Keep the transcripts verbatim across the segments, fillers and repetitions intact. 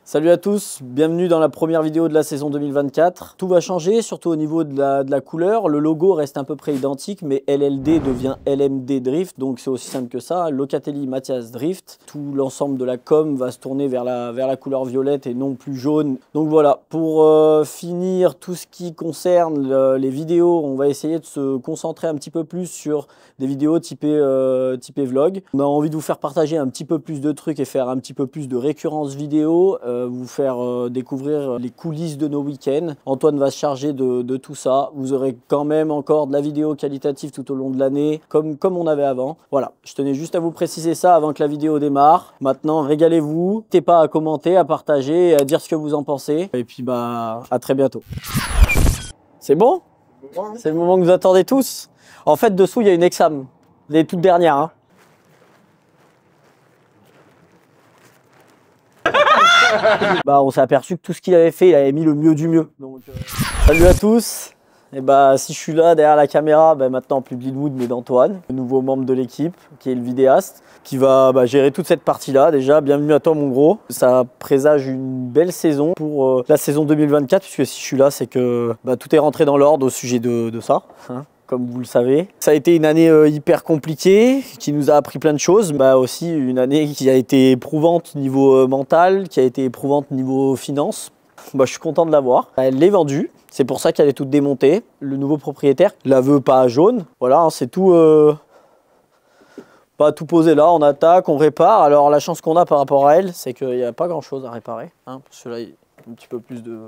Salut à tous, bienvenue dans la première vidéo de la saison deux mille vingt-quatre. Tout va changer, surtout au niveau de la, de la couleur. Le logo reste à peu près identique, mais L L D devient L M D Drift, donc c'est aussi simple que ça. Locatelli Mathias Drift. Tout l'ensemble de la com va se tourner vers la, vers la couleur violette et non plus jaune. Donc voilà, pour euh, finir tout ce qui concerne le, les vidéos, on va essayer de se concentrer un petit peu plus sur des vidéos typées, euh, typées vlog. On a envie de vous faire partager un petit peu plus de trucs et faire un petit peu plus de récurrence vidéo. Euh, vous faire euh, découvrir les coulisses de nos week-ends. Antoine va se charger de, de tout ça. Vous aurez quand même encore de la vidéo qualitative tout au long de l'année, comme, comme on avait avant. Voilà, je tenais juste à vous préciser ça avant que la vidéo démarre. Maintenant, régalez-vous. N'hésitez pas à commenter, à partager, à dire ce que vous en pensez. Et puis, bah, à très bientôt. C'est bon? C'est le moment que vous attendez tous. En fait, dessous, il y a une exam. Les toutes dernières, hein. Bah, on s'est aperçu que tout ce qu'il avait fait, il avait mis le mieux du mieux. Donc, euh... Salut à tous. Et bah, si je suis là derrière la caméra, bah, maintenant plus de Linwood mais d'Antoine, le nouveau membre de l'équipe, qui est le vidéaste, qui va bah, gérer toute cette partie-là. Déjà, bienvenue à toi mon gros. Ça présage une belle saison pour euh, la saison deux mille vingt-quatre, puisque si je suis là, c'est que bah, tout est rentré dans l'ordre au sujet de, de ça. Hein. Comme vous le savez. Ça a été une année euh, hyper compliquée, qui nous a appris plein de choses. Bah aussi une année qui a été éprouvante niveau euh, mental, qui a été éprouvante niveau finance. Bah, je suis content de l'avoir. Elle l'est vendue, c'est pour ça qu'elle est toute démontée. Le nouveau propriétaire la veut pas jaune. Voilà, hein, c'est tout, euh, pas tout posé là, on attaque, on répare. Alors la chance qu'on a par rapport à elle, c'est qu'il n'y a pas grand chose à réparer. Hein, parce que là, il y a un petit peu plus de,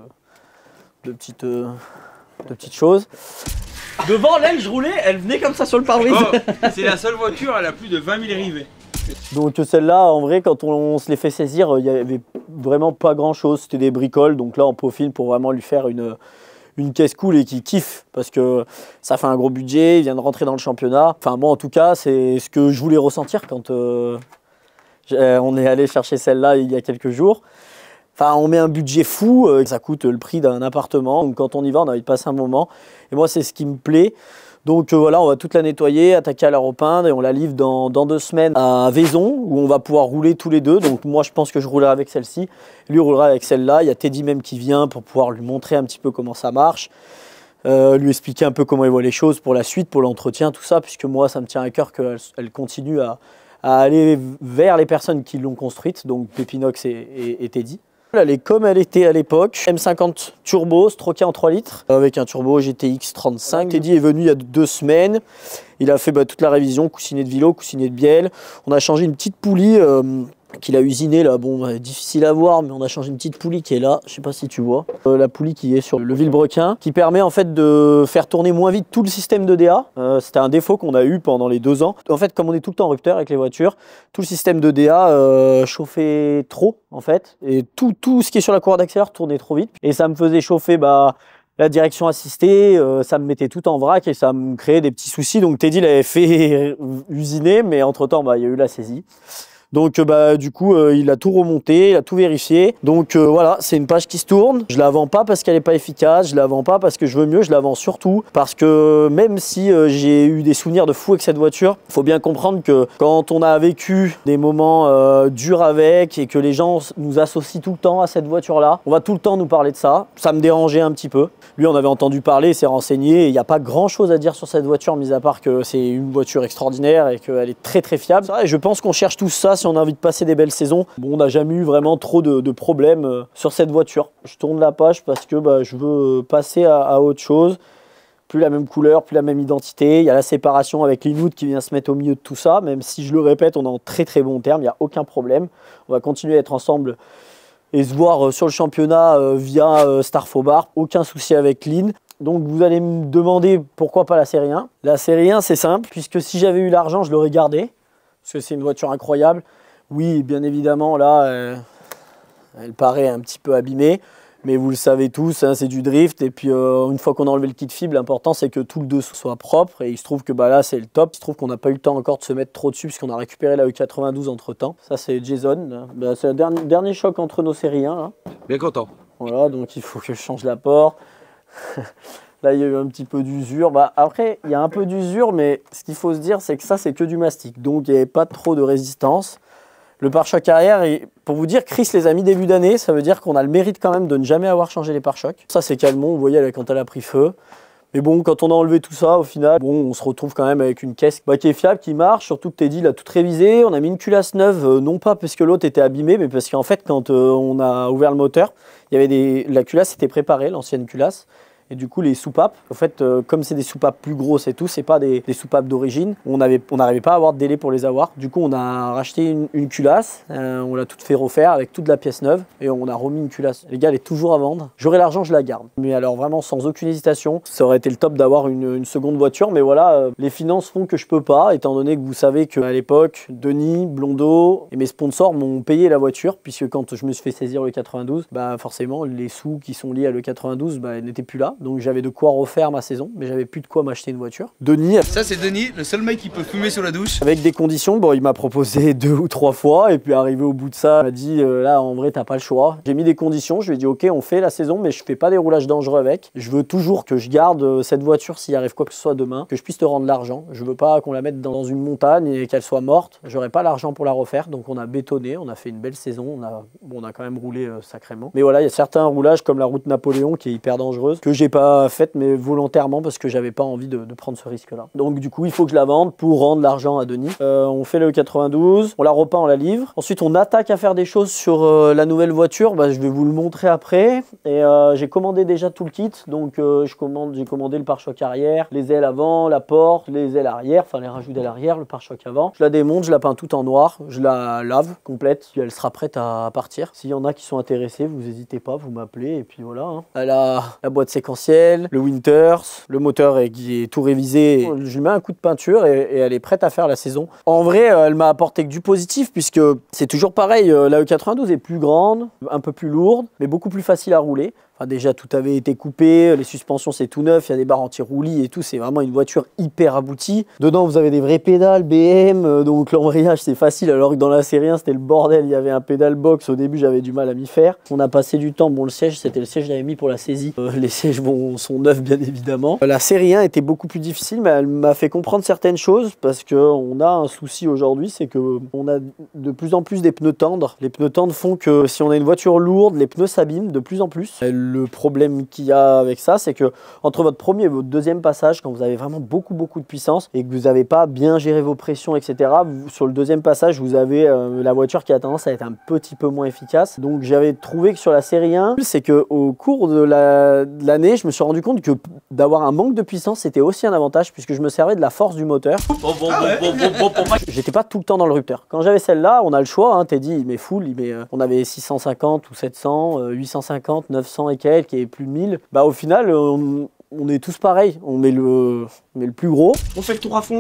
de, petites, euh, de petites choses. Devant, l'aile, je roulais, elle venait comme ça sur le pare-brise. Oh, c'est la seule voiture, elle a plus de vingt mille rivets. Donc celle-là, en vrai, quand on, on se les fait saisir, il n'y avait vraiment pas grand-chose. C'était des bricoles, donc là, on peaufine pour vraiment lui faire une, une caisse cool et qui kiffe. Parce que ça fait un gros budget, il vient de rentrer dans le championnat. Enfin, moi, en tout cas, c'est ce que je voulais ressentir quand euh, on est allé chercher celle-là il y a quelques jours. Enfin, on met un budget fou, euh, ça coûte le prix d'un appartement. Donc quand on y va, on a envie de passer un moment. Et moi, c'est ce qui me plaît. Donc euh, voilà, on va toute la nettoyer, attaquer à la repeindre et on la livre dans, dans deux semaines à Vaison où on va pouvoir rouler tous les deux. Donc moi, je pense que je roulerai avec celle-ci. Lui roulera avec celle-là. Il y a Teddy même qui vient pour pouvoir lui montrer un petit peu comment ça marche. Euh, lui expliquer un peu comment il voit les choses pour la suite, pour l'entretien, tout ça. Puisque moi, ça me tient à cœur qu'elle elle continue à, à aller vers les personnes qui l'ont construite. Donc Pépinox et, et, et Teddy. Elle est comme elle était à l'époque, M cinquante turbo, stroké en trois litres, avec un turbo G T X trente-cinq. Teddy est venu il y a deux semaines, il a fait bah, toute la révision, coussinet de vélo, coussinet de bielle. On a changé une petite poulie euh, qu'il a usinée là, bon, bah, difficile à voir, mais on a changé une petite poulie qui est là, je sais pas si tu vois. Euh, la poulie qui est sur le Villebrequin, qui permet en fait de faire tourner moins vite tout le système de D A. Euh, C'était un défaut qu'on a eu pendant les deux ans. En fait, comme on est tout le temps en rupteur avec les voitures, tout le système de D A euh, chauffait trop en fait, et tout, tout ce qui est sur la courroie d'accélère tournait trop vite. Et ça me faisait chauffer bah, la direction assistée, euh, ça me mettait tout en vrac et ça me créait des petits soucis. Donc Teddy l'avait fait usiner, mais entre temps, bah, il y a eu la saisie. Donc bah, du coup, euh, il a tout remonté, il a tout vérifié. Donc euh, voilà, c'est une page qui se tourne. Je la vends pas parce qu'elle n'est pas efficace, je la vends pas parce que je veux mieux, je la vends surtout parce que même si euh, j'ai eu des souvenirs de fou avec cette voiture, il faut bien comprendre que quand on a vécu des moments euh, durs avec et que les gens nous associent tout le temps à cette voiture-là, on va tout le temps nous parler de ça. Ça me dérangeait un petit peu. Lui, on avait entendu parler, s'est renseigné. Il n'y a pas grand-chose à dire sur cette voiture, mis à part que c'est une voiture extraordinaire et qu'elle est très très fiable. Et je pense qu'on cherche tout ça si on a envie de passer des belles saisons. Bon, on n'a jamais eu vraiment trop de, de problèmes euh, sur cette voiture. Je tourne la page parce que bah, je veux passer à, à autre chose. Plus la même couleur, plus la même identité. Il y a la séparation avec Linwood qui vient se mettre au milieu de tout ça. Même si je le répète, on est en très très bon terme. Il n'y a aucun problème. On va continuer à être ensemble et se voir euh, sur le championnat euh, via euh, Star Fobar. Aucun souci avec Lynn. Donc vous allez me demander pourquoi pas la série un. La série un, c'est simple, puisque si j'avais eu l'argent, je l'aurais gardée. Parce que c'est une voiture incroyable. Oui, bien évidemment, là, euh, elle paraît un petit peu abîmée, mais vous le savez tous, hein, c'est du drift. Et puis, euh, une fois qu'on a enlevé le kit fibre, l'important, c'est que tout le dessous soit propre. Et il se trouve que bah, là, c'est le top. Il se trouve qu'on n'a pas eu le temps encore de se mettre trop dessus, puisqu'on a récupéré la E quatre-vingt-douze entre-temps. Ça, c'est Jason. Bah, c'est le dernier, dernier choc entre nos séries un. Là. Bien content. Voilà, donc il faut que je change l'apport. Là, il y a eu un petit peu d'usure. Bah, après, il y a un peu d'usure, mais ce qu'il faut se dire, c'est que ça, c'est que du mastic. Donc, il n'y avait pas trop de résistance. Le pare-choc arrière, et pour vous dire, Chris les a mis début d'année, ça veut dire qu'on a le mérite quand même de ne jamais avoir changé les pare-chocs. Ça c'est Calmont, vous voyez quand elle a pris feu. Mais bon, quand on a enlevé tout ça, au final, bon, on se retrouve quand même avec une caisse bah, qui est fiable, qui marche, surtout que Teddy l'a tout révisé. On a mis une culasse neuve, euh, non pas parce que l'autre était abîmé, mais parce qu'en fait, quand euh, on a ouvert le moteur, il y avait des... la culasse était préparée, l'ancienne culasse. Et du coup, les soupapes, en fait, euh, comme c'est des soupapes plus grosses et tout, c'est pas des, des soupapes d'origine. On n'arrivait on pas à avoir de délai pour les avoir. Du coup, on a racheté une, une culasse, euh, on l'a toute fait refaire avec toute la pièce neuve et on a remis une culasse. Les gars, elle est toujours à vendre. J'aurai l'argent, je la garde. Mais alors vraiment, sans aucune hésitation, ça aurait été le top d'avoir une, une seconde voiture. Mais voilà, euh, les finances font que je peux pas, étant donné que vous savez qu'à l'époque, Denis, Blondeau et mes sponsors m'ont payé la voiture, puisque quand je me suis fait saisir le quatre-vingt-douze, bah forcément, les sous qui sont liés à le quatre-vingt-douze bah, n'étaient plus là. Donc j'avais de quoi refaire ma saison, mais j'avais plus de quoi m'acheter une voiture. Denis... Ça c'est Denis, le seul mec qui peut fumer sous la douche. Avec des conditions, bon il m'a proposé deux ou trois fois, et puis arrivé au bout de ça, il m'a dit euh, là en vrai t'as pas le choix. J'ai mis des conditions, je lui ai dit ok on fait la saison, mais je fais pas des roulages dangereux avec. Je veux toujours que je garde euh, cette voiture s'il arrive quoi que ce soit demain, que je puisse te rendre l'argent. Je veux pas qu'on la mette dans une montagne et qu'elle soit morte. J'aurais pas l'argent pour la refaire, donc on a bétonné, on a fait une belle saison, on a, bon, on a quand même roulé euh, sacrément. Mais voilà, il y a certains roulages comme la route Napoléon qui est hyper dangereuse, que j'ai pas faite, mais volontairement parce que j'avais pas envie de, de prendre ce risque là. Donc du coup il faut que je la vende pour rendre l'argent à Denis. Euh, on fait le quatre-vingt-douze, on la repeint, on la livre. Ensuite on attaque à faire des choses sur euh, la nouvelle voiture, bah, je vais vous le montrer après. Et euh, j'ai commandé déjà tout le kit, donc euh, je commande, j'ai commandé le pare-choc arrière, les ailes avant, la porte, les ailes arrière, enfin les rajouts d'ailes arrière, le pare-choc avant. Je la démonte, je la peins tout en noir, je la lave complète, puis elle sera prête à partir. S'il y en a qui sont intéressés, vous n'hésitez pas, vous m'appelez et puis voilà. Hein. Elle a la boîte séquentielle, le Winter, le moteur est, qui est tout révisé. Je lui mets un coup de peinture et, et elle est prête à faire la saison. En vrai, elle m'a apporté que du positif puisque c'est toujours pareil. La E quatre-vingt-douze est plus grande, un peu plus lourde, mais beaucoup plus facile à rouler. Enfin, déjà, tout avait été coupé, les suspensions c'est tout neuf, il y a des barres anti-roulis et tout, c'est vraiment une voiture hyper aboutie. Dedans, vous avez des vraies pédales B M, donc l'embrayage c'est facile, alors que dans la série un, c'était le bordel, il y avait un pédale box, au début j'avais du mal à m'y faire. On a passé du temps, bon le siège, c'était le siège que j'avais mis pour la saisie. Euh, les sièges bon, sont neufs bien évidemment. La série un était beaucoup plus difficile, mais elle m'a fait comprendre certaines choses, parce qu'on a un souci aujourd'hui, c'est qu'on a de plus en plus des pneus tendres. Les pneus tendres font que si on a une voiture lourde, les pneus s'abîment de plus en plus. Le problème qu'il y a avec ça, c'est que entre votre premier et votre deuxième passage, quand vous avez vraiment beaucoup beaucoup de puissance et que vous n'avez pas bien géré vos pressions, et cetera, vous, sur le deuxième passage, vous avez euh, la voiture qui a tendance à être un petit peu moins efficace. Donc j'avais trouvé que sur la série un, c'est qu'au cours de l'année, la, je me suis rendu compte que d'avoir un manque de puissance, c'était aussi un avantage puisque je me servais de la force du moteur. Bon, bon, ah ouais. bon, bon, bon, bon, bon. J'étais pas tout le temps dans le rupteur. Quand j'avais celle-là, on a le choix, hein, Teddy il met full, il met, euh, on avait six cent cinquante ou sept cents, euh, huit cent cinquante, neuf cents et quelques, et plus de mille. Bah au final, on, on est tous pareils. On met, le, on met le plus gros. On fait le tour à fond.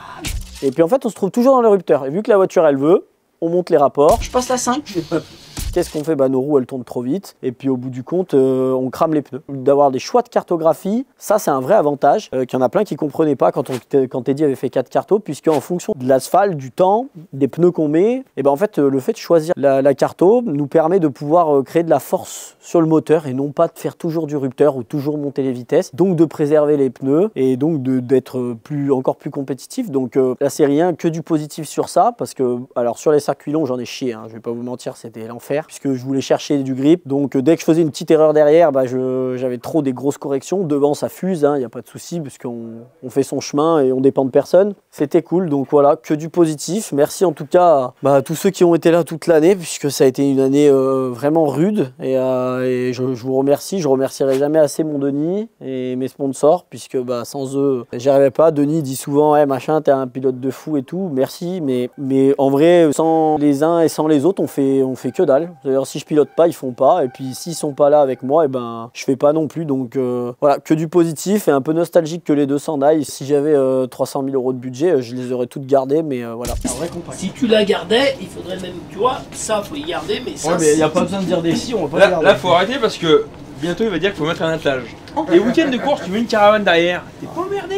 Et puis en fait, on se trouve toujours dans le rupteur. Et vu que la voiture, elle veut, on monte les rapports. Je passe la cinq. Qu'est-ce qu'on fait? Bah, nos roues, elles tournent trop vite. Et puis, au bout du compte, euh, on crame les pneus. D'avoir des choix de cartographie, ça, c'est un vrai avantage. Euh, qu'il y en a plein qui ne comprenaient pas quand, on, quand Teddy avait fait quatre cartos, puisque en fonction de l'asphalte, du temps, des pneus qu'on met, et ben en fait, le fait de choisir la, la carto nous permet de pouvoir euh, créer de la force sur le moteur et non pas de faire toujours du rupteur ou toujours monter les vitesses. Donc, de préserver les pneus et donc d'être plus, encore plus compétitif. Donc, euh, la série un, que du positif sur ça, parce que, alors, sur les circuits longs, j'en ai chié, hein, je vais pas vous mentir, c'était l'enfer. Puisque je voulais chercher du grip, donc dès que je faisais une petite erreur derrière, bah, j'avais trop des grosses corrections. Devant ça fuse, il hein, n'y a pas de souci, puisqu'on on fait son chemin et on dépend de personne. C'était cool, donc voilà, que du positif. Merci en tout cas bah, à tous ceux qui ont été là toute l'année, puisque ça a été une année euh, vraiment rude, et, euh, et je, je vous remercie. Je remercierai jamais assez mon Denis et mes sponsors, puisque bah, sans eux, j'y arrivais pas. Denis dit souvent, hey, machin, t'es un pilote de fou et tout, merci, mais, mais en vrai, sans les uns et sans les autres, on fait, on fait que dalle. D'ailleurs, si je pilote pas, ils font pas. Et puis s'ils sont pas là avec moi, et ben je fais pas non plus. Donc euh, voilà, que du positif et un peu nostalgique que les deux s'en aillent. Si j'avais euh, trois cent mille euros de budget, je les aurais toutes gardées, mais euh, voilà. Si tu la gardais, il faudrait même, tu vois, ça faut y garder, mais ça. Ouais, mais il n'y a pas besoin de dire des si, on va pas là, le garder. Là, faut arrêter parce que bientôt il va dire qu'il faut mettre un attelage. Les week-ends de course, tu mets une caravane derrière. T'es pas emmerdé.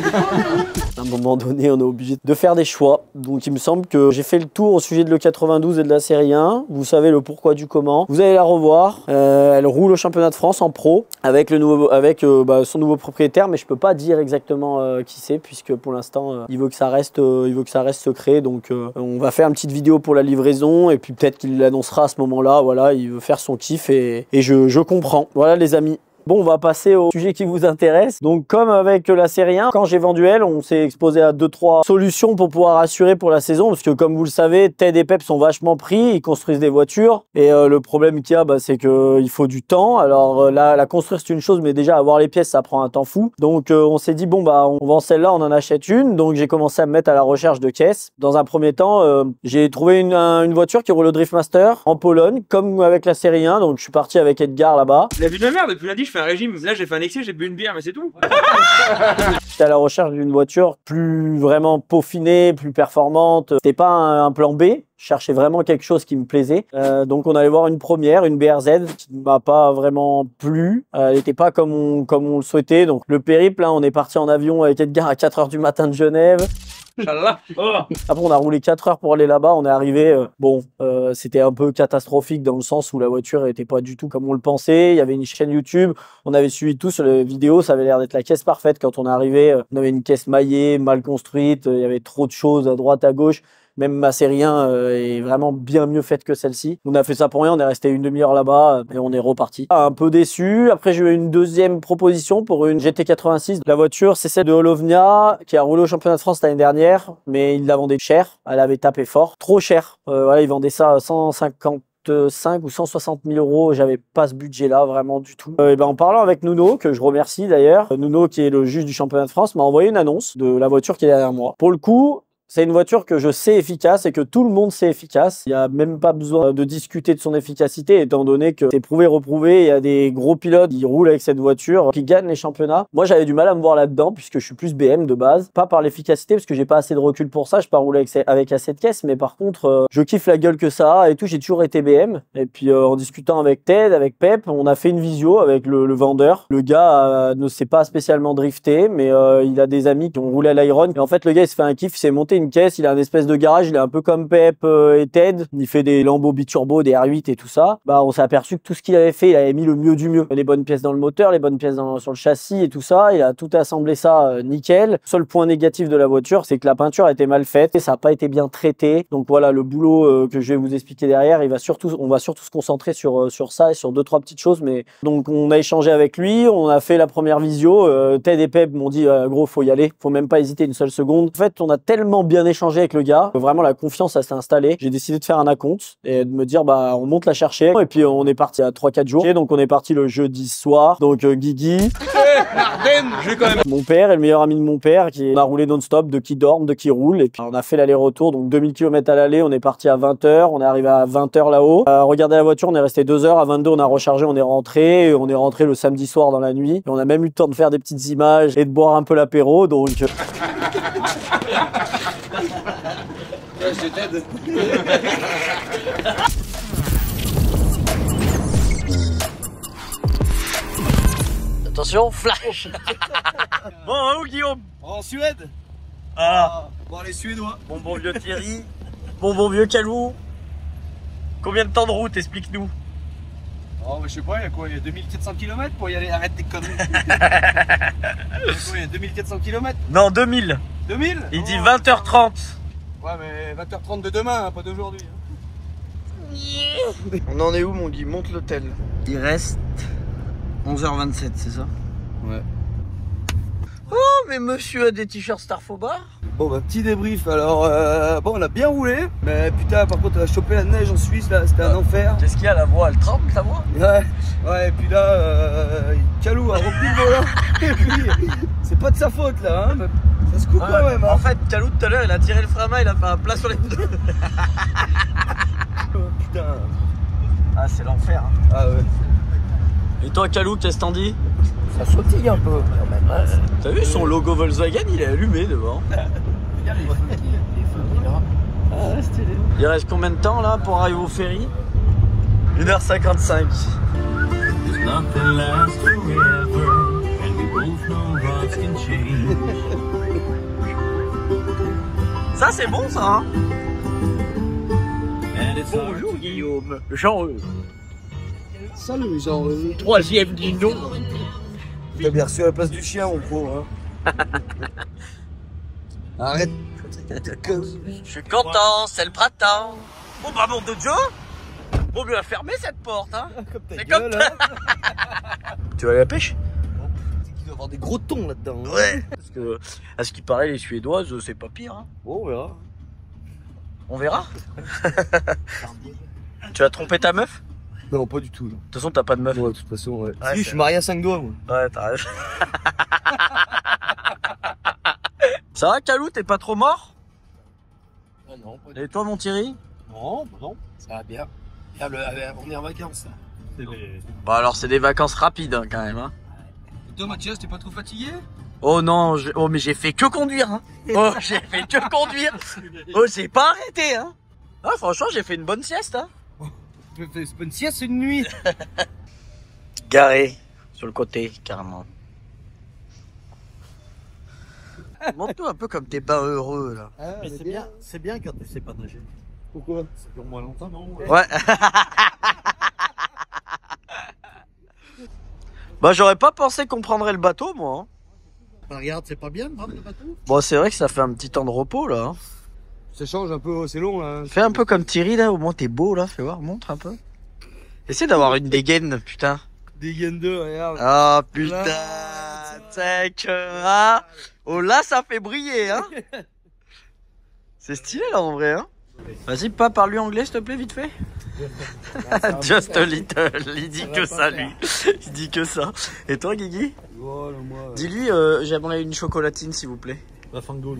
À un moment donné, on est obligé de faire des choix. Donc il me semble que j'ai fait le tour au sujet de l'E quatre-vingt-douze et de la série un. Vous savez le pourquoi du comment. Vous allez la revoir. Euh, elle roule au championnat de France en pro avec, le nouveau, avec euh, bah, son nouveau propriétaire, mais je peux pas dire exactement euh, qui c'est puisque pour l'instant euh, il veut que ça reste, euh, il veut que ça reste secret. Donc euh, on va faire une petite vidéo pour la livraison et puis peut-être qu'il l'annoncera à ce moment-là. Voilà, il veut faire son kiff et, et je, je comprends. Voilà les amis. Bon, on va passer au sujet qui vous intéresse. Donc, comme avec la série un, quand j'ai vendu elle, on s'est exposé à deux trois solutions pour pouvoir assurer pour la saison. Parce que, comme vous le savez, Ted et Pep sont vachement pris. Ils construisent des voitures. Et euh, le problème qu'il y a, bah, c'est qu'il faut du temps. Alors, euh, là, la construire, c'est une chose. Mais déjà, avoir les pièces, ça prend un temps fou. Donc, euh, on s'est dit, bon, bah, on vend celle-là, on en achète une. Donc, j'ai commencé à me mettre à la recherche de caisses. Dans un premier temps, euh, j'ai trouvé une, un, une voiture qui roule au Driftmaster en Pologne, comme avec la série un. Donc, je suis parti avec Edgar là-bas. La vie de la merde, depuis lundi, je fais un régime. Là, j'ai fait un excès, j'ai bu une bière, mais c'est tout. J'étais à la recherche d'une voiture plus vraiment peaufinée, plus performante. C'était pas un, un plan B. Je cherchais vraiment quelque chose qui me plaisait. Euh, donc on allait voir une première, une B R Z, qui ne m'a pas vraiment plu. Euh, elle n'était pas comme on, comme on le souhaitait. Donc le périple, hein, on est parti en avion avec Edgar à quatre heures du matin de Genève. Inch'Allah. Oh. Après on a roulé quatre heures pour aller là-bas, on est arrivé, euh, bon, euh, c'était un peu catastrophique dans le sens où la voiture n'était pas du tout comme on le pensait. Il y avait une chaîne YouTube, on avait suivi tout sur les vidéos, ça avait l'air d'être la caisse parfaite. Quand on est arrivé, euh, on avait une caisse maillée, mal construite, euh, il y avait trop de choses à droite, à gauche. Même ma série un euh, est vraiment bien mieux faite que celle-ci. On a fait ça pour rien, on est resté une demi-heure là-bas et on est reparti. Un peu déçu. Après, j'ai eu une deuxième proposition pour une G T quatre-vingt-six. La voiture, c'est celle de Holovnia qui a roulé au championnat de France l'année dernière, mais il la vendait cher. Elle avait tapé fort. Trop cher. Euh, voilà, il vendait ça à cent cinquante-cinq ou cent soixante mille euros, j'avais pas ce budget là vraiment du tout. Euh, et ben en parlant avec Nuno, que je remercie d'ailleurs, Nuno qui est le juge du championnat de France, m'a envoyé une annonce de la voiture qui est derrière moi. Pour le coup, c'est une voiture que je sais efficace et que tout le monde sait efficace. Il n'y a même pas besoin de discuter de son efficacité étant donné que c'est prouvé, reprouvé. Il y a des gros pilotes qui roulent avec cette voiture, qui gagnent les championnats. Moi, j'avais du mal à me voir là-dedans puisque je suis plus B M de base. Pas par l'efficacité parce que j'ai pas assez de recul pour ça. Je peux pas rouler avec, avec assez de caisse. Mais par contre, euh, je kiffe la gueule que ça a et tout. J'ai toujours été B M. Et puis, euh, en discutant avec Ted, avec Pep, on a fait une visio avec le, le vendeur. Le gars euh, ne s'est pas spécialement drifté, mais euh, il a des amis qui ont roulé à l'Iron. Et en fait, le gars, il se fait un kiff. Il s'est monté une caisse, il a un espèce de garage, il est un peu comme Pep euh, et Ted, il fait des Lambo biturbo, des R huit et tout ça. Bah on s'est aperçu que tout ce qu'il avait fait, il avait mis le mieux du mieux. Les bonnes pièces dans le moteur, les bonnes pièces dans, sur le châssis et tout ça, il a tout assemblé ça euh, nickel. Seul point négatif de la voiture, c'est que la peinture a été mal faite et ça n'a pas été bien traité. Donc voilà, le boulot euh, que je vais vous expliquer derrière, il va surtout, on va surtout se concentrer sur, euh, sur ça et sur deux trois petites choses. Mais donc on a échangé avec lui, on a fait la première visio, euh, Ted et Pep m'ont dit euh, gros faut y aller, faut même pas hésiter une seule seconde. En fait on a tellement bien échangé avec le gars, vraiment la confiance s'est installée. J'ai décidé de faire un acompte et de me dire bah on monte la chercher et puis on est parti à trois quatre jours. Et donc on est parti le jeudi soir. Donc euh, Guigui, mon père et le meilleur ami de mon père qui on a roulé non-stop, de qui dorment, de qui roule et puis on a fait l'aller-retour, donc deux mille kilomètres à l'aller, on est parti à vingt heures, on est arrivé à vingt heures là-haut. Euh, regardez la voiture, on est resté deux heures, à vingt-deux on a rechargé, on est rentré, et on est rentré le samedi soir dans la nuit et on a même eu le temps de faire des petites images et de boire un peu l'apéro donc euh... Je t'aide. Attention, flash. Bon, hein, où Guillaume? En Suède. Ah. Bon, les Suédois. Bon bon vieux Thierry. Bon bon vieux Calou. Combien de temps de route, explique-nous? Oh, mais je sais pas, il y a quoi? Il y a deux mille quatre cents kilomètres pour y aller, arrête tes conneries. Il y a deux mille quatre cents kilomètres. Non, deux mille. deux mille? Il dit vingt heures trente. Ouais, mais vingt heures trente de demain, hein, pas d'aujourd'hui. On en est où, mon Guy? Monte l'hôtel. Il reste onze heures vingt-sept, c'est ça? Ouais. Oh, mais monsieur a des t-shirts Starfobar. Bon, bah, petit débrief. Alors, euh, bon, on a bien roulé. Mais putain, par contre, on a chopé la neige en Suisse, là, c'était un enfer. Qu'est-ce qu'il y a, la voix? Elle tremble, ta voix? Ouais, ouais, et puis là, euh, Calou a repris le volant. Et puis, c'est pas de sa faute, là, hein. Ça se coupe ah, quand même. Hein. En fait, Calou, tout à l'heure, il a tiré le frein à main, il a fait un plat sur les deux. Oh, putain. Ah, c'est l'enfer. Hein. Ah ouais. Et toi, Calou, qu'est-ce que t'en dis? Ça sautille un peu, quand même. Hein. T'as vu, son logo Volkswagen, il est allumé devant. Regarde les feux qui, les feux qui là. Ah, stylé. Il reste combien de temps, là, pour arriver au ferry? une heure cinquante-cinq. Nothing lasts forever. Ça c'est bon ça hein. Bonjour Guillaume, Jean-Eux. Salut Jean-Eux. Troisième dino. T'as bien reçu la place du chien mon pauvre hein. Arrête. Je suis content, c'est le printemps. Bon bah mon de Dieu, vaut mieux fermer cette porte hein. Comme ta C'est gueule comme hein. Tu vas aller à la pêche? C'est qu'il doit y avoir des gros thons là-dedans. Hein. Ouais. Parce que à ce qui paraît les Suédoises c'est pas pire hein. Bon on verra. On verra. Tu as trompé ta meuf? Non pas du tout. De toute façon t'as pas de meuf. Ouais, de toute façon ouais. Ouais, si, je suis marié à cinq doigts moi. Ouais t'as raison. Ça va Calou, t'es pas trop mort? Ah non, pas du Et toi mon Thierry? Non, non, ça va bien. Regarde, le- on est en vacances là. Bah alors c'est des vacances rapides hein, quand même hein. Et toi Mathias, t'es pas trop fatigué? Oh non, je... oh mais j'ai fait que conduire hein. Oh j'ai fait que conduire. Oh j'ai pas arrêté hein. Ah franchement j'ai fait une bonne sieste hein. C'est pas une sieste, c'est une nuit. Garé sur le côté carrément. Montre-toi un peu comme t'es pas heureux là. Ah, Mais c'est bien, c'est bien quand tu sais pas nager. Pourquoi? Ça dure moins longtemps, non? Ouais. Bah j'aurais pas pensé qu'on prendrait le bateau moi hein. Bah, regarde, c'est pas bien de prendre le bateau? Bon c'est vrai que ça fait un petit temps de repos là hein. Ça change un peu, c'est long là. Fais un peu comme Thierry là, au moins t'es beau là, fais voir, montre un peu. Essaie d'avoir une dégaine, putain. Des gaines de, regarde. Ah putain, c'est que ah. Oh là ça fait briller hein. C'est stylé là en vrai hein. Vas-y pas parle-lui anglais s'il te plaît vite fait. Just a little, il dit que ça lui. Il dit que ça. Et toi Guigui? Voilà, moi. Dis-lui euh, j'aimerais une chocolatine s'il vous plaît. La fangoule.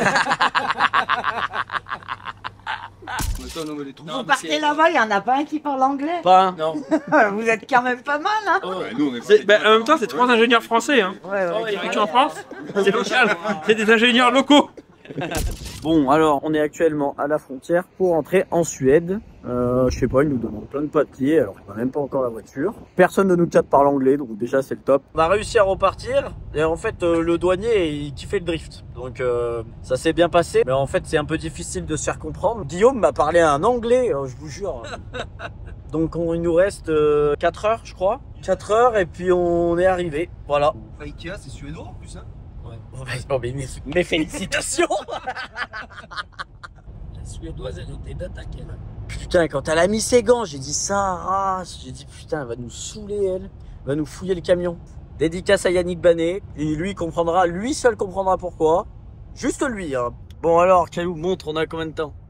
Attends, non, mais les trous. Non, Vous partez là-bas, il n'y en a pas un qui parle anglais. Pas un. Non. Vous êtes quand même pas mal, hein. Ouais, nous, on est C'est- bah, en même temps, c'est trois ingénieurs français. Hein. Ouais, ouais. Tu es en France, c'est local. C'est des ingénieurs locaux. Bon, alors, on est actuellement à la frontière pour entrer en Suède. Euh, je sais pas, ils nous demandent plein de papiers, alors qu'on n'a même pas encore la voiture. Personne de nous quatre parle anglais, donc déjà c'est le top. On a réussi à repartir, et en fait, euh, le douanier, il kiffait le drift. Donc, euh, ça s'est bien passé, mais en fait, c'est un peu difficile de se faire comprendre. Guillaume m'a parlé un anglais, euh, je vous jure. Donc, on, il nous reste euh, quatre heures, je crois. quatre heures, et puis on est arrivé. Voilà. Enfin, Ikea, c'est suédois en plus, hein. Bon, mais mes, mes félicitations. La Suédoise, elle était d'attaquer là. Putain, quand elle a mis ses gants, j'ai dit ça, race. J'ai dit putain, elle va nous saouler, elle. Elle va nous fouiller le camion. Dédicace à Yannick Banet. Et lui, il comprendra, lui seul comprendra pourquoi. Juste lui, hein. Bon, alors, Calou, montre, on a combien de temps?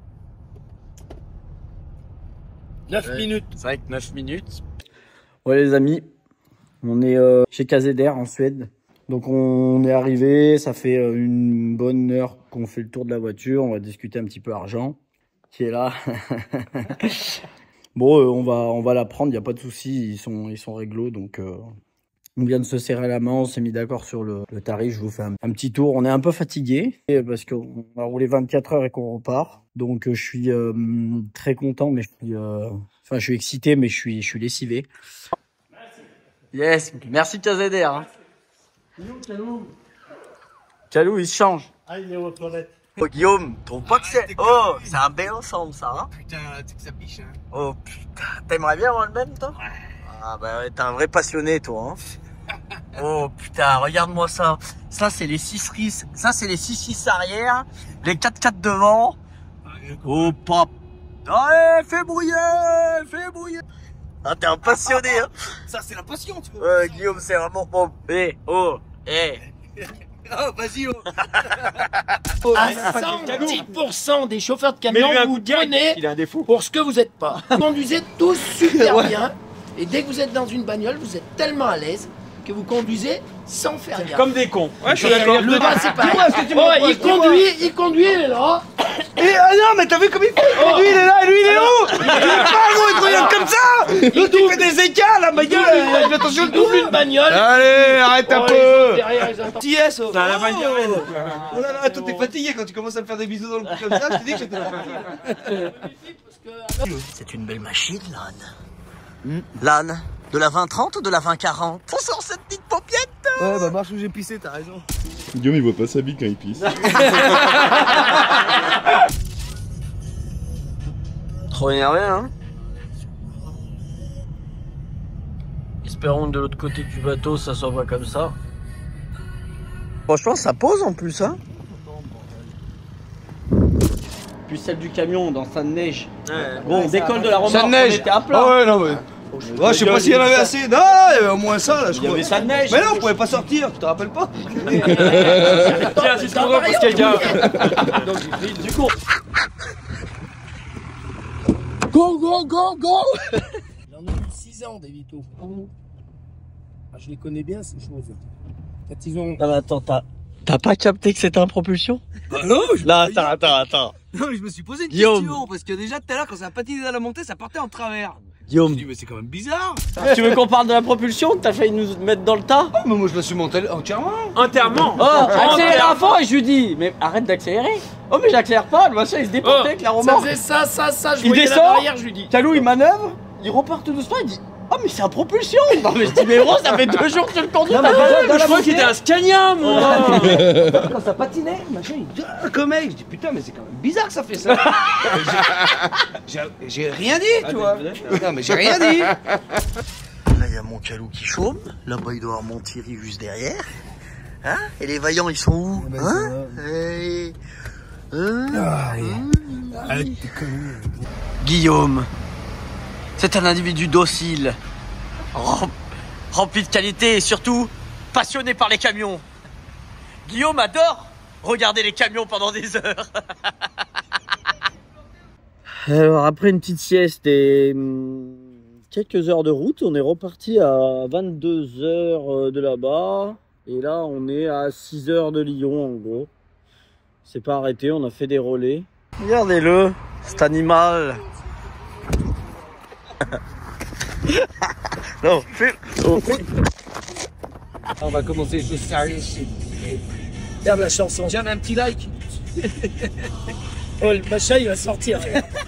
neuf Ouais. minutes. C'est vrai que neuf minutes. Ouais, les amis, on est euh, chez Kazeder en Suède. Donc, on est arrivé, ça fait euh, une bonne heure qu'on fait le tour de la voiture. On va discuter un petit peu argent, qui est là. Bon, euh, on va on va la prendre, il n'y a pas de souci, ils sont, ils sont réglo. Donc, euh, on vient de se serrer la main, on s'est mis d'accord sur le, le tarif. Je vous fais un, un petit tour. On est un peu fatigué parce qu'on a roulé vingt-quatre heures et qu'on repart. Donc, euh, je suis euh, très content, mais je suis, euh, enfin, je suis excité, mais je suis, je suis lessivé. Yes, merci Kazeder. Hein. Calou, il se change. Ah, il est aux toilettes. Oh, Guillaume, trouve pas que c'est... Oh, c'est un bel ensemble, ça, hein. Putain, tu sais que ça piche, hein. Oh, putain, t'aimerais bien avoir le même, toi? Ouais. Ah, bah, ouais, t'es un vrai passionné, toi, hein. Oh, putain, regarde-moi ça. Ça, c'est les six six, ça, c'est les six six arrière, les quatre quatre devant. Oh, pop. Allez, fais brouiller, fais brouiller. Ah, t'es un passionné, hein. Ça, c'est la passion, tu vois. Ouais, Guillaume, c'est vraiment bon. Eh, oh, eh. Oh, vas-y, oh. À cent dix pour cent des chauffeurs de Mais camion, lui, un vous coup de gueule, prenez il a un défaut. pour ce que vous n'êtes pas. Vous conduisez tous super bien. Et dès que vous êtes dans une bagnole, vous êtes tellement à l'aise que vous conduisez sans faire gaffe. Comme des cons. Ouais, je suis d'accord. Le bas, c'est pareil. Dis-moi ce que tu me Ouais, reproches, il conduit, il conduit, il est là. Et ah non, mais t'as vu comme il fait? Oh. Lui, il est là, et lui, il est là-haut. Il est pas gros, il te regarde comme ça. L'autre, il fait des écarts, la bagnole. double- il fait attention Il double une bagnole. Allez, arrête un Oh, peu. derrière, ils attendent. Yes, oh. T'as la bagnole. Oh là là, toi, t'es fatigué quand tu commences à me faire des bisous dans le cou comme ça. Je te dis que j'étais fatigué. C'est une belle machine, l'âne. L'âne. De la vingt trente ou de la vingt quarante? On sort cette petite paupiette. Ouais, bah marche où j'ai pissé, t'as raison. Guillaume, il voit pas sa bite quand il pisse. Trop énervé, hein? Espérons que de l'autre côté du bateau, ça soit pas comme ça. Franchement, ça pose en plus, hein? Puis celle du camion dans sa neige. Ouais, bon, on décolle de la remorque, on était à plat. Ah ouais, non, mais. Ouais, je sais pas s'il y en avait assez. Non, il y avait au moins ça là, je Il y avait ça de neige. Mais non, on pouvait pas sortir, tu te rappelles pas? Tiens, c'est trop drôle parce qu'il y a Donc j'ai pris du coup. Go, go, go, go. J'en ai eu six ans, des Vito. Ah, je les connais bien, ces choses. Quand ils ont... Non mais attends, t'as... T'as pas capté que c'était un propulsion? Bah non, je Là, attends, attends, attends. Non, mais je me suis posé une Guillaume. question, parce que déjà tout à l'heure, quand ça a patiné à la montée, ça partait en travers. Guillaume. Je me suis dit, mais c'est quand même bizarre. Tu veux qu'on parle de la propulsion? T'as failli nous mettre dans le tas? Oh, mais moi je la suis monté entièrement. Entièrement. Oh, accélère à fond et je lui dis, mais arrête d'accélérer. Oh, mais j'accélère pas, le machin il se déportait Oh, avec la Ça remorque. faisait ça, ça, ça, je Il voyais descend. la barrière, je lui dis. Calou il manœuvre, il repart tout doucement, il dit oh mais c'est un propulsion. Non mais je dis mais gros ça fait deux jours que je le conduis. Ah, je crois qu'il était un Scania moi. Quand ça patinait, machin, il dit ah, comme mec. Je dis putain, mais c'est quand même bizarre que ça fait ça. J'ai- J'ai rien dit, tu vois. Non, mais j'ai rien dit. Là il y a mon Calou qui chôme, là-bas il doit avoir mon Thierry juste derrière. Hein? Et les vaillants ils sont où? Hein? Et... Hein? Guillaume, c'est un individu docile, rem- rempli de qualité et surtout passionné par les camions. Guillaume adore regarder les camions pendant des heures. Alors après une petite sieste et hum, quelques heures de route, on est reparti à vingt-deux heures de là-bas. Et là on est à six heures de Lyon en gros. C'est pas arrêté, on a fait des relais. Regardez-le, cet animal. Non, fais... Oh. On va commencer les choses sérieuses. Regarde la chanson, j'ai un petit like. Oh, le machin il va sortir.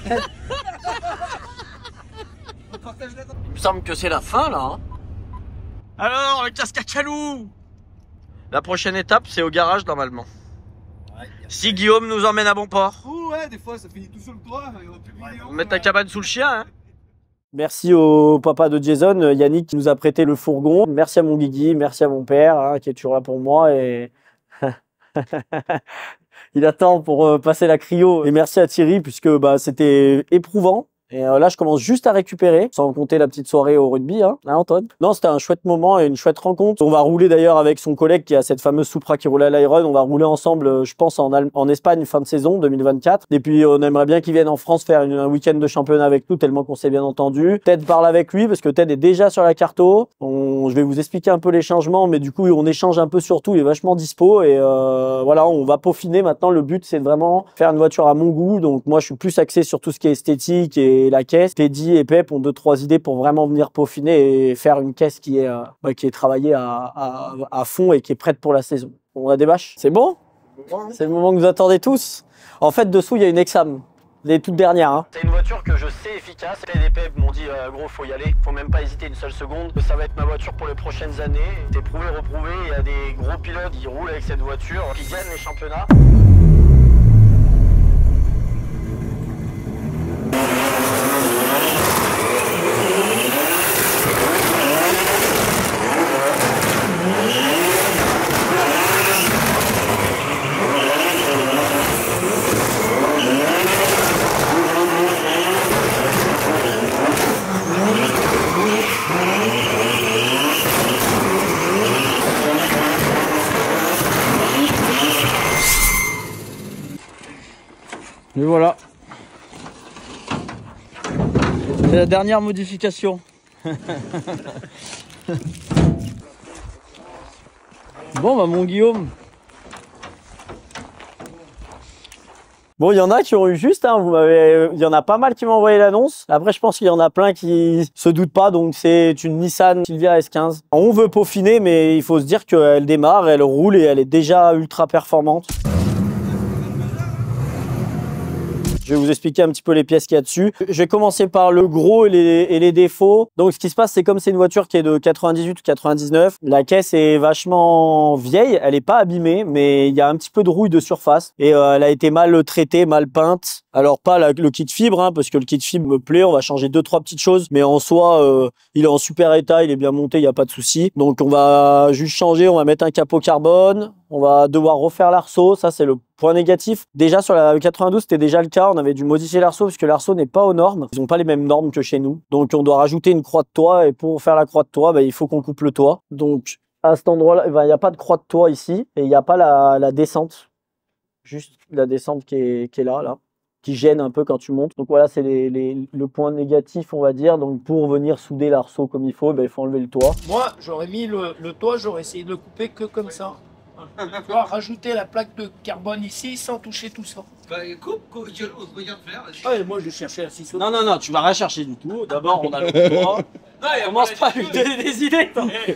Il me semble que c'est la fin là. Hein. Alors, le casque à Calou. La prochaine étape, c'est au garage normalement. Si Guillaume nous emmène à bon port. Oh, ouais, des fois ça finit tout sur le toit. Il y aura plus de vidéo. On met ta cabane sous le chien. Hein. Merci au papa de Jason, Yannick, qui nous a prêté le fourgon. Merci à mon Guigui, merci à mon père, hein, qui est toujours là pour moi. Et il attend pour euh, passer la cryo. Et merci à Thierry, puisque bah, c'était éprouvant. Et euh, là, je commence juste à récupérer, sans compter la petite soirée au rugby, hein, hein Antoine? Non, c'était un chouette moment et une chouette rencontre. On va rouler d'ailleurs avec son collègue qui a cette fameuse Supra qui roule à l'Iron. On va rouler ensemble, je pense, en, Al en Espagne fin de saison deux mille vingt-quatre. Et puis, on aimerait bien qu'il vienne en France faire une, un week-end de championnat avec nous, tellement qu'on s'est bien entendu. Ted parle avec lui, parce que Ted est déjà sur la carto. On, je vais vous expliquer un peu les changements, mais du coup, on échange un peu sur tout. Il est vachement dispo. Et euh, voilà, on va peaufiner maintenant. Le but, c'est de vraiment faire une voiture à mon goût. Donc, moi, je suis plus axé sur tout ce qui est esthétique et la caisse. Teddy et Pep ont deux trois idées pour vraiment venir peaufiner et faire une caisse qui est euh, bah, qui est travaillée à, à, à fond et qui est prête pour la saison. On a des bâches. C'est bon? C'est le moment que vous attendez tous. En fait, dessous, il y a une Exam. Les toutes dernières. Hein. C'est une voiture que je sais efficace. Ted et Pep m'ont dit euh, gros, faut y aller. Faut même pas hésiter une seule seconde. Ça va être ma voiture pour les prochaines années. C'est prouvé, reprouvé. Il y a des gros pilotes qui roulent avec cette voiture, qui gagnent les championnats. Et voilà. C'est la dernière modification. Bon bah mon Guillaume. Bon, il y en a qui ont eu juste, hein, vous m'avez, il y en a pas mal qui m'ont envoyé l'annonce. Après, je pense qu'il y en a plein qui se doutent pas, donc c'est une Nissan Silvia S quinze. On veut peaufiner, mais il faut se dire qu'elle démarre, elle roule et elle est déjà ultra performante. Je Je vais vous expliquer un petit peu les pièces qu'il y a dessus. Je vais commencer par le gros et les, et les défauts. Donc ce qui se passe, c'est comme c'est une voiture qui est de quatre-vingt-dix-huit ou quatre-vingt-dix-neuf, la caisse est vachement vieille, elle est pas abîmée, mais il y a un petit peu de rouille de surface et euh, elle a été mal traitée, mal peinte. Alors pas la, le kit fibre, hein, parce que le kit fibre me plaît, on va changer deux trois petites choses, mais en soi, euh, il est en super état, il est bien monté, il n'y a pas de souci. Donc on va juste changer, on va mettre un capot carbone, on va devoir refaire l'arceau, ça c'est le point négatif. Déjà sur la quatre-vingt-douze, c'était déjà le cas, on avait dû modifier l'arceau parce que l'arceau n'est pas aux normes. Ils n'ont pas les mêmes normes que chez nous. Donc on doit rajouter une croix de toit et pour faire la croix de toit, bah, il faut qu'on coupe le toit. Donc à cet endroit-là, il n'y a pas de croix de toit ici et il n'y a pas la, la descente. Juste la descente qui est, qui est là, là, qui gêne un peu quand tu montes. Donc voilà, c'est les, les, le point négatif, on va dire. Donc pour venir souder l'arceau comme il faut, bah, il faut enlever le toit. Moi, j'aurais mis le, le toit, j'aurais essayé de le couper que comme ça. Tu vois, rajouter la plaque de carbone ici sans toucher tout ça. Bah, coupe, coupe, je regarde faire. Ouais, moi je cherchais un ciseau. Non, non, non, tu vas rien chercher du tout. D'abord, on a le toit. Non, il commence pas à lui donner des idées.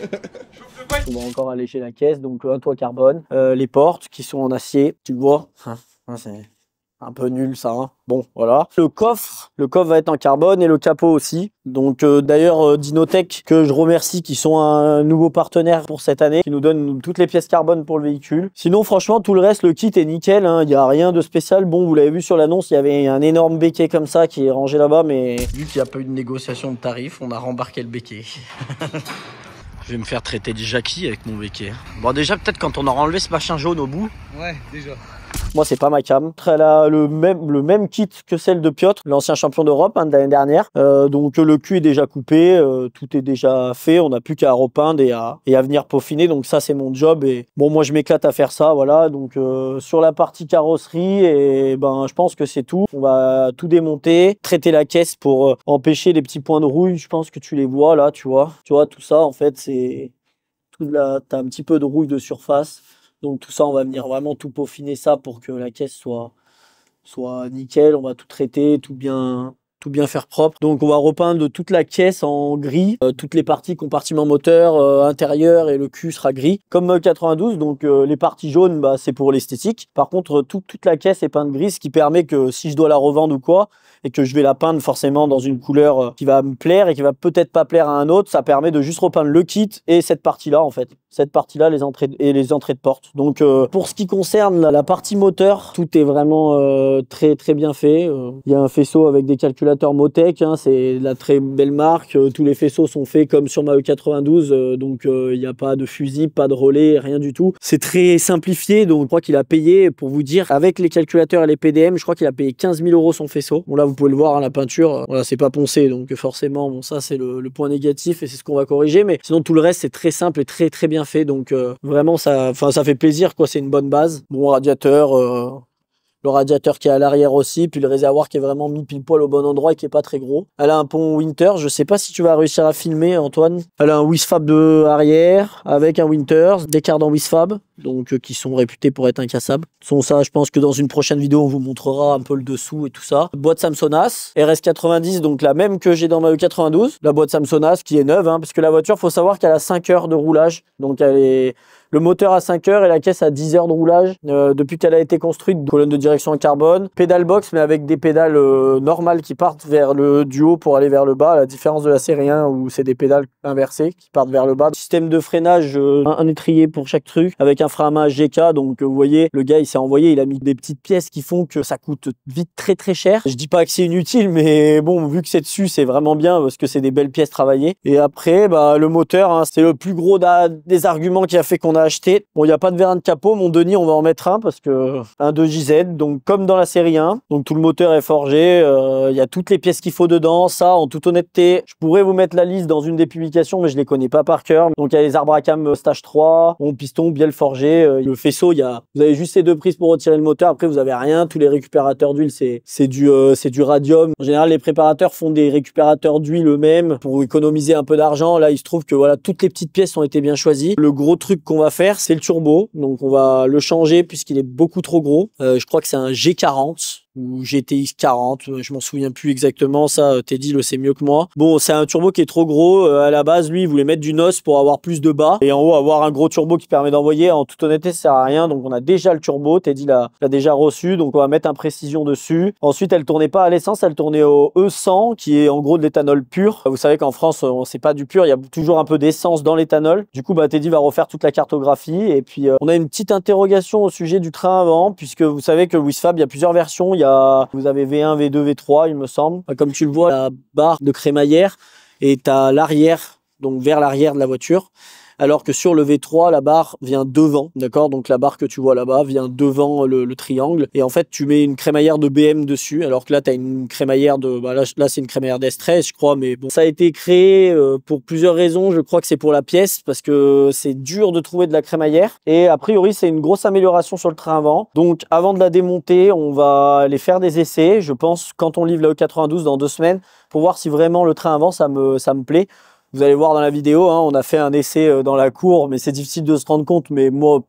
On va encore allécher la caisse, donc un toit carbone. Euh, les portes qui sont en acier, tu le vois. C'est un peu nul ça, hein. Bon, voilà. Le coffre, le coffre va être en carbone et le capot aussi. Donc euh, d'ailleurs euh, Dynotech, que je remercie, qui sont un nouveau partenaire pour cette année, qui nous donne toutes les pièces carbone pour le véhicule. Sinon franchement tout le reste, le kit est nickel, hein. Il n'y a rien de spécial. Bon, vous l'avez vu sur l'annonce, il y avait un énorme béquet comme ça qui est rangé là-bas, mais vu qu'il n'y a pas eu de négociation de tarif, on a rembarqué le béquet. Je vais me faire traiter de Jackie avec mon béquet. Bon déjà peut-être quand on aura enlevé ce machin jaune au bout. Ouais, déjà. Moi, c'est pas ma cam. Elle a le même, le même kit que celle de Piotr, l'ancien champion d'Europe, hein, de l'année dernière. Euh, donc, le cul est déjà coupé, euh, tout est déjà fait. On n'a plus qu'à repeindre et à, et à venir peaufiner. Donc, ça, c'est mon job. Et bon, moi, je m'éclate à faire ça. Voilà. Donc, euh, sur la partie carrosserie, et ben, je pense que c'est tout. On va tout démonter, traiter la caisse pour euh, empêcher les petits points de rouille. Je pense que tu les vois là, tu vois. Tu vois, tout ça, en fait, c'est tout de la. T'as un petit peu de rouille de surface. Donc tout ça, on va venir vraiment tout peaufiner ça pour que la caisse soit, soit nickel. On va tout traiter, tout bien, tout bien faire propre. Donc on va repeindre toute la caisse en gris. Euh, toutes les parties, compartiment moteur, euh, intérieur et le cul sera gris. Comme quatre-vingt-douze, donc euh, les parties jaunes, bah, c'est pour l'esthétique. Par contre, tout, toute la caisse est peinte gris, ce qui permet que si je dois la revendre ou quoi, et que je vais la peindre forcément dans une couleur qui va me plaire et qui va peut-être pas plaire à un autre, ça permet de juste repeindre le kit et cette partie-là en fait. Cette partie-là, les entrées et les entrées de porte. Donc euh, pour ce qui concerne la, la partie moteur, tout est vraiment euh, très très bien fait. Il euh, y a un faisceau avec des calculateurs Motec, hein, c'est la très belle marque. Euh, tous les faisceaux sont faits comme sur ma E quatre-vingt-douze, euh, donc il euh, n'y a pas de fusible, pas de relais, rien du tout. C'est très simplifié, donc je crois qu'il a payé, pour vous dire, avec les calculateurs et les P D M, je crois qu'il a payé quinze mille euros son faisceau. Bon là, vous pouvez le voir, hein, la peinture, voilà, c'est pas poncé, donc forcément, bon ça c'est le, le point négatif et c'est ce qu'on va corriger. Mais sinon tout le reste c'est très simple et très très bien fait, donc euh, vraiment ça, enfin ça fait plaisir quoi, c'est une bonne base. Bon radiateur. Euh... Le radiateur qui est à l'arrière aussi, puis le réservoir qui est vraiment mis pile poil au bon endroit et qui est pas très gros. Elle a un pont Winter, je sais pas si tu vas réussir à filmer Antoine. Elle a un Wisfab de arrière avec un Winter, des cardans Wisfab, donc euh, qui sont réputés pour être incassables. Sont ça, je pense que dans une prochaine vidéo on vous montrera un peu le dessous et tout ça. Boîte Samsonas, R S quatre-vingt-dix, donc la même que j'ai dans ma E quatre-vingt-douze. La boîte Samsonas qui est neuve, hein, parce que la voiture, faut savoir qu'elle a cinq heures de roulage, donc elle est... Le moteur à cinq heures et la caisse à dix heures de roulage euh, depuis qu'elle a été construite. Colonne de direction en carbone, pédale box mais avec des pédales euh, normales qui partent vers le du haut pour aller vers le bas, à la différence de la série un où c'est des pédales inversées qui partent vers le bas. Système de freinage, euh, un, un étrier pour chaque truc avec un frein à main G K, donc euh, vous voyez, le gars il s'est envoyé, il a mis des petites pièces qui font que ça coûte vite très très cher. Je dis pas que c'est inutile, mais bon, vu que c'est dessus, c'est vraiment bien parce que c'est des belles pièces travaillées. Et après, bah, le moteur, hein, c'est le plus gros des arguments qui a fait qu'on a acheté. Bon, il n'y a pas de vérin de capot, mon Denis, on va en mettre un parce que un deux J Z, donc comme dans la série un, donc tout le moteur est forgé, il euh, y a toutes les pièces qu'il faut dedans. Ça, en toute honnêteté, je pourrais vous mettre la liste dans une des publications, mais je les connais pas par cœur. Donc il y a les arbres à cam stage trois, bon, piston bien forgé, euh, le faisceau, il y a, vous avez juste ces deux prises pour retirer le moteur. Après, vous avez rien. Tous les récupérateurs d'huile, c'est c'est du euh, c'est du radium. En général, les préparateurs font des récupérateurs d'huile eux-mêmes pour économiser un peu d'argent. Là, il se trouve que voilà, toutes les petites pièces ont été bien choisies. Le gros truc qu'on va faire, c'est le turbo. Donc on va le changer puisqu'il est beaucoup trop gros. Euh, je crois que c'est un G quarante. ou G T X quarante, je m'en souviens plus exactement, ça Teddy le sait mieux que moi. Bon, c'est un turbo qui est trop gros, euh, à la base lui il voulait mettre du N O S pour avoir plus de bas, et en haut avoir un gros turbo qui permet d'envoyer. En toute honnêteté ça sert à rien, donc on a déjà le turbo, Teddy l'a déjà reçu, donc on va mettre un précision dessus. Ensuite elle tournait pas à l'essence, elle tournait au E cent, qui est en gros de l'éthanol pur. Vous savez qu'en France on sait pas du pur, il y a toujours un peu d'essence dans l'éthanol. Du coup bah Teddy va refaire toute la cartographie, et puis euh, on a une petite interrogation au sujet du train avant, puisque vous savez que Wisfab il y a plusieurs versions, il y a, vous avez V un, V deux, V trois, il me semble. Comme tu le vois, la barre de crémaillère est à l'arrière, donc vers l'arrière de la voiture. Alors que sur le V trois, la barre vient devant, d'accord? Donc la barre que tu vois là-bas vient devant le, le triangle. Et en fait, tu mets une crémaillère de B M dessus, alors que là, tu as une crémaillère de... Bah là, là c'est une crémaillère d'S treize, je crois, mais bon. Ça a été créé euh, pour plusieurs raisons. Je crois que c'est pour la pièce, parce que c'est dur de trouver de la crémaillère. Et a priori, c'est une grosse amélioration sur le train avant. Donc, avant de la démonter, on va aller faire des essais. Je pense, quand on livre la E quatre-vingt-douze dans deux semaines, pour voir si vraiment le train avant, ça me, ça me plaît. Vous allez voir dans la vidéo, hein, on a fait un essai dans la cour, mais c'est difficile de se rendre compte, mais moi...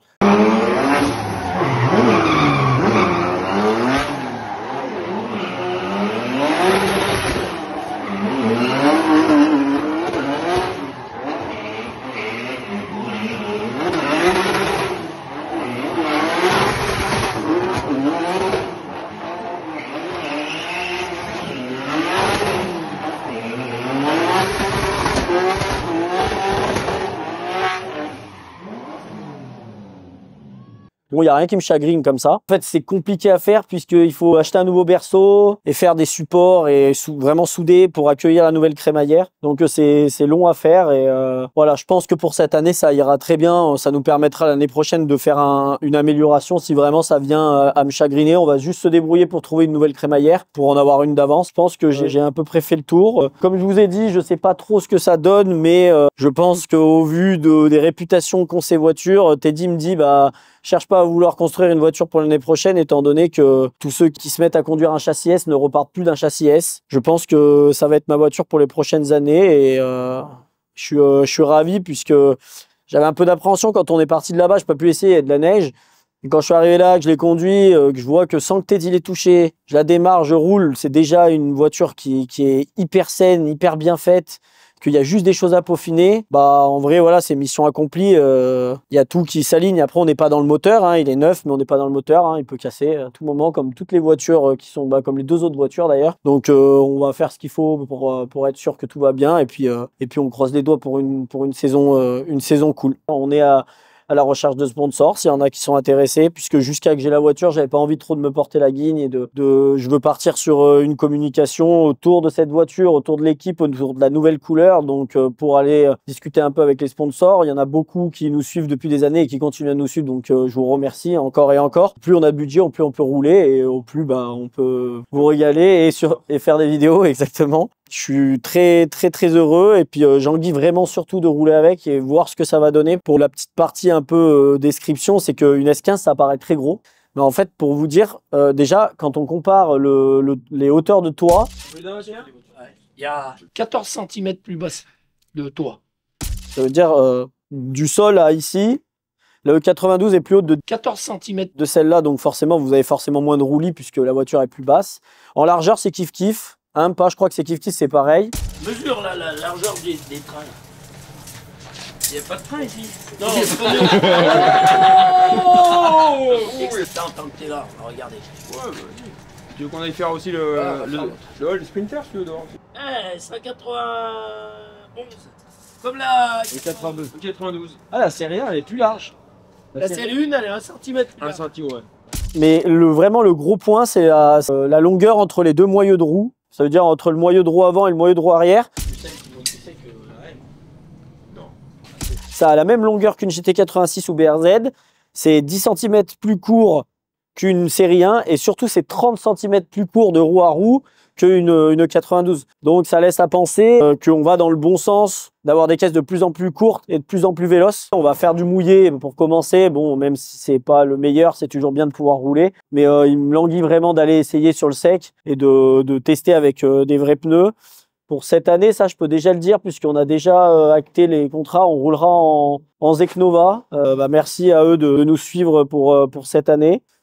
Bon, il n'y a rien qui me chagrine comme ça. En fait, c'est compliqué à faire puisqu'il faut acheter un nouveau berceau et faire des supports et sou vraiment souder pour accueillir la nouvelle crémaillère. Donc, c'est long à faire. Et euh, voilà, je pense que pour cette année, ça ira très bien. Ça nous permettra l'année prochaine de faire un, une amélioration. Si vraiment ça vient à me chagriner, on va juste se débrouiller pour trouver une nouvelle crémaillère pour en avoir une d'avance. Je pense que j'ai à peu près fait le tour. Comme je vous ai dit, je sais pas trop ce que ça donne, mais euh, je pense qu'au vu de, des réputations qu'ont ces voitures, Teddy me dit, bah, cherche pas à vouloir construire une voiture pour l'année prochaine, étant donné que tous ceux qui se mettent à conduire un châssis S ne repartent plus d'un châssis S. Je pense que ça va être ma voiture pour les prochaines années, et euh, je, suis, euh, je suis ravi puisque j'avais un peu d'appréhension quand on est parti de là-bas. Je peux plus essayer, il y a de la neige. Et quand je suis arrivé là, que je l'ai conduit, euh, que je vois que sans que Teddy l'ait touché, je la démarre, je roule, c'est déjà une voiture qui, qui est hyper saine, hyper bien faite, qu'il y a juste des choses à peaufiner. Bah en vrai voilà, c'est mission accomplie. Euh, il y a tout qui s'aligne. Après on n'est pas dans le moteur, hein, il est neuf, mais on n'est pas dans le moteur, hein, il peut casser à tout moment, comme toutes les voitures qui sont, bah, comme les deux autres voitures d'ailleurs. Donc euh, on va faire ce qu'il faut pour pour être sûr que tout va bien, et puis euh, et puis on croise les doigts pour une pour une saison euh, une saison cool. On est à à la recherche de sponsors, s'il y en a qui sont intéressés, puisque jusqu'à que j'ai la voiture, j'avais pas envie trop de me porter la guigne et de, de je veux partir sur une communication autour de cette voiture, autour de l'équipe, autour de la nouvelle couleur. Donc euh, pour aller discuter un peu avec les sponsors, il y en a beaucoup qui nous suivent depuis des années et qui continuent à nous suivre, donc euh, je vous remercie encore et encore. Plus on a de budget, plus on peut rouler, et au plus bah, on peut vous régaler et, sur, et faire des vidéos, exactement. Je suis très très très heureux, et puis euh, j'envie vraiment surtout de rouler avec et voir ce que ça va donner. Pour la petite partie un peu euh, description, c'est qu'une S quinze ça paraît très gros, mais en fait pour vous dire, euh, déjà quand on compare le, le, les hauteurs de toit, il y a quatorze centimètres plus bas de toit. Ça veut dire euh, du sol à ici, la E quatre-vingt-douze est plus haute de quatorze centimètres de celle-là, donc forcément vous avez forcément moins de roulis puisque la voiture est plus basse. En largeur c'est kiff kiff. Hein, pas, je crois que c'est kiff kiff, c'est pareil. Mesure la, la largeur des, des trains. Il n'y a pas de train ici. Non, oh, c'est en tant que t'es là, regardez. Ouais, bah, tu veux qu'on aille faire aussi le, ah, le, le hall sprinter, si tu veux, dehors? Eh, cent quatre-vingt-onze. Comme la... quatre-vingt-douze. quatre-vingt-douze. Ah, la série un, elle est plus large. La, la série un, elle est un centimètre plus large. un centimètre, ouais. Mais le, vraiment, le gros point, c'est la, la longueur entre les deux moyeux de roue. Ça veut dire entre le moyeu de roue avant et le moyeu de roue arrière. Tu sais, tu sais que... Ouais. Non. Ça a la même longueur qu'une G T quatre-vingt-six ou B R Z. C'est dix centimètres plus court qu'une série un, et surtout c'est trente centimètres plus court de roue à roue qu'une une quatre-vingt-douze. Donc ça laisse à penser euh, qu'on va dans le bon sens, d'avoir des caisses de plus en plus courtes et de plus en plus véloces. On va faire du mouillé pour commencer. Bon, même si c'est pas le meilleur, c'est toujours bien de pouvoir rouler. Mais euh, il me languit vraiment d'aller essayer sur le sec et de, de tester avec euh, des vrais pneus. Pour cette année, ça je peux déjà le dire, puisqu'on a déjà euh, acté les contrats, on roulera en, en Zeknova. Euh, bah, merci à eux de, de nous suivre pour, euh, pour cette année.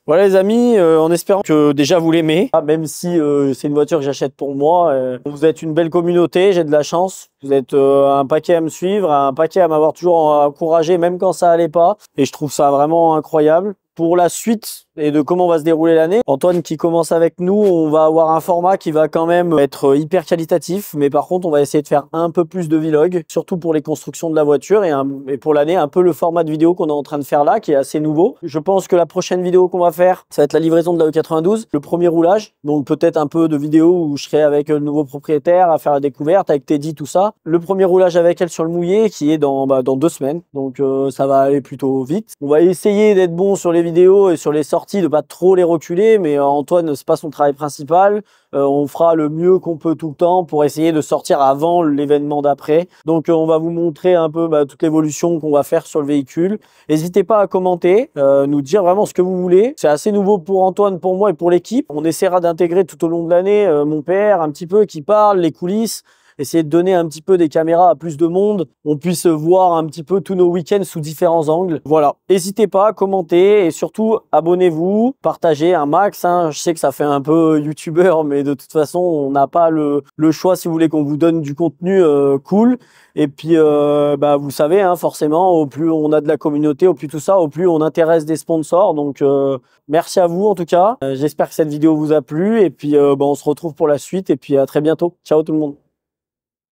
Voilà les amis, euh, en espérant que déjà vous l'aimez, ah, même si euh, c'est une voiture que j'achète pour moi. Euh, vous êtes une belle communauté, j'ai de la chance. Vous êtes euh, un paquet à me suivre, un paquet à m'avoir toujours encouragé, même quand ça allait pas. Et je trouve ça vraiment incroyable. Pour la suite et de comment va se dérouler l'année, Antoine qui commence avec nous, on va avoir un format qui va quand même être hyper qualitatif, mais par contre on va essayer de faire un peu plus de vlog, surtout pour les constructions de la voiture et, un, et pour l'année un peu le format de vidéo qu'on est en train de faire là, qui est assez nouveau. Je pense que la prochaine vidéo qu'on va faire, ça va être la livraison de la E quatre-vingt-douze, le premier roulage, donc peut-être un peu de vidéo où je serai avec le nouveau propriétaire à faire la découverte, avec Teddy, tout ça. Le premier roulage avec elle sur le mouillé qui est dans, bah, dans deux semaines, donc euh, ça va aller plutôt vite. On va essayer d'être bon sur les vidéos et sur les sorties, de pas trop les reculer, mais euh, Antoine, c'est pas son travail principal. Euh, on fera le mieux qu'on peut tout le temps pour essayer de sortir avant l'événement d'après. Donc euh, on va vous montrer un peu bah, toute l'évolution qu'on va faire sur le véhicule. N'hésitez pas à commenter, euh, nous dire vraiment ce que vous voulez. C'est assez nouveau pour Antoine, pour moi et pour l'équipe. On essaiera d'intégrer tout au long de l'année euh, mon père un petit peu qui parle, les coulisses. Essayer de donner un petit peu des caméras à plus de monde, on puisse voir un petit peu tous nos week-ends sous différents angles. Voilà, n'hésitez pas à commenter et surtout abonnez-vous, partagez un max. Hein. Je sais que ça fait un peu youtubeur, mais de toute façon, on n'a pas le, le choix si vous voulez qu'on vous donne du contenu euh, cool. Et puis, euh, bah, vous savez, hein, forcément, au plus on a de la communauté, au plus tout ça, au plus on intéresse des sponsors. Donc, euh, merci à vous en tout cas. Euh, J'espère que cette vidéo vous a plu. Et puis, euh, bah, on se retrouve pour la suite. Et puis, à très bientôt. Ciao tout le monde.